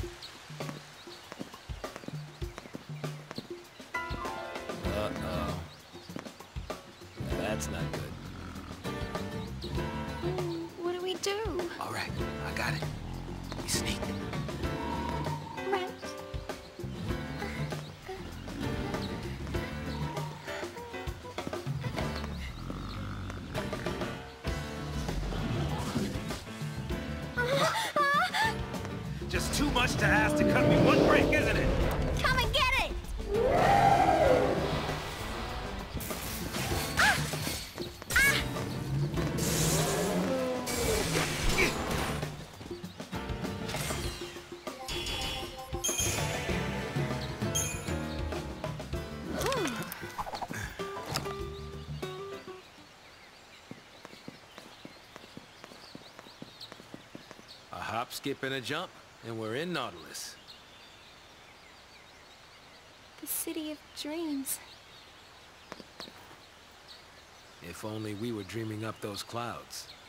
Uh-oh. That's not good. What do we do? All right, I got it. We sneak. Right. Just too much to ask to cut me one break, isn't it? Come and get it! A hop, skip, and a jump, and we're in Nautilus. The city of dreams. If only we were dreaming up those clouds.